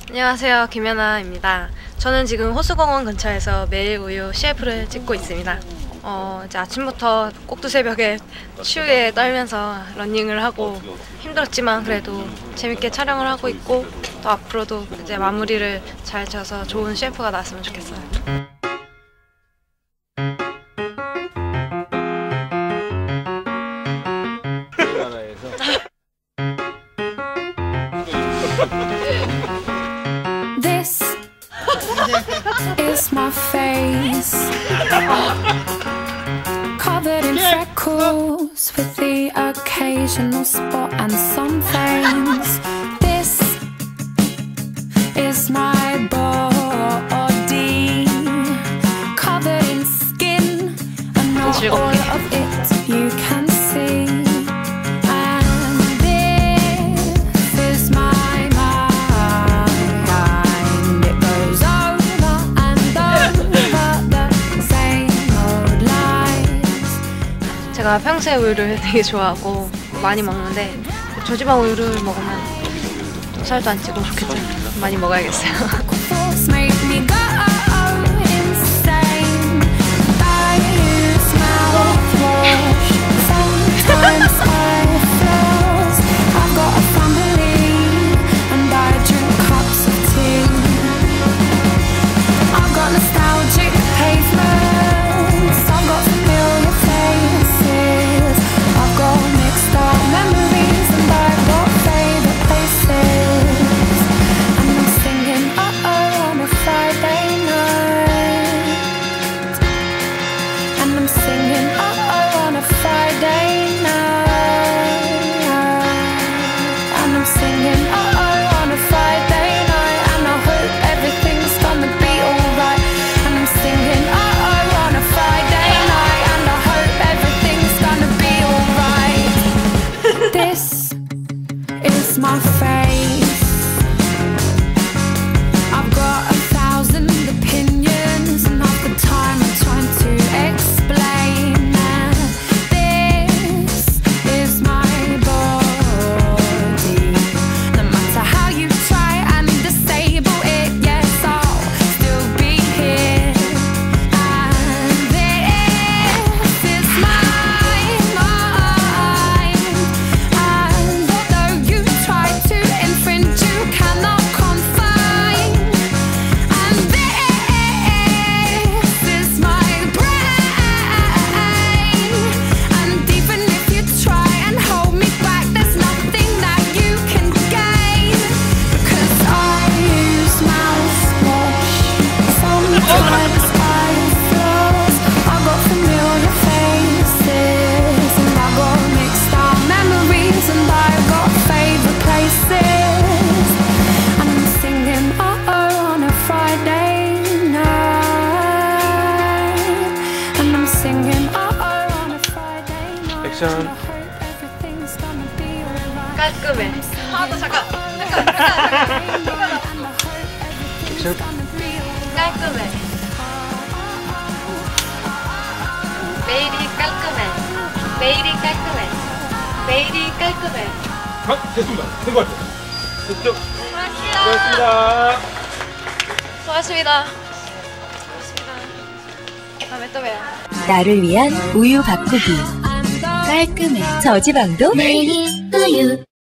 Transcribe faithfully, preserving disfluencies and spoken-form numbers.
안녕하세요, 김연아입니다. 저는 지금 호수공원 근처에서 매일 우유 씨에프를 찍고 있습니다. 어, 이제 아침부터 꼭두새벽에 추위에 떨면서 러닝을 하고 힘들었지만 그래도 재밌게 촬영을 하고 있고, 또 앞으로도 이제 마무리를 잘 져서 좋은 씨에프가 나왔으면 좋겠어요. This is my face, covered in freckles with the occasional spot and some veins. This is my body, covered in skin, and not all of it you can see. 제가 평소에 우유를 되게 좋아하고 많이 먹는데 저지방 우유를 먹으면 살도 안 찌고 좋겠죠. 많이 먹어야겠어요. My face, I've got a thousand opinions, and half the time I'm trying to explain that this is my body. No matter how you try and disable it, yes, I'll still be here. And this is my mind, and although you to infringe, you cannot confine. And this is my brain, and even if you try and hold me back, there's nothing that you can gain, because I use mouthwash. Sometimes I floss. I've got familiar faces, and I've got mixed up memories, and I've got favorite places, and I'm singing uh-oh on a Friday night, and I'm singing uh-oh on a Friday night. 액션. 깔끔해. 아, 너 잠깐. 잠깐. 잠깐. 액션. 깔끔해. 매일이 깔끔해. 매일이 깔끔해. 매일이 깔끔해. 아, 됐습니다. 된 것 같아요. 됐죠? 수고하셨습니다. 수고하셨습니다. 수고하셨습니다. 다음에 또 봬요. 나를 위한 우유 바꾸기. 깔끔해. 저지방도 매일 우유.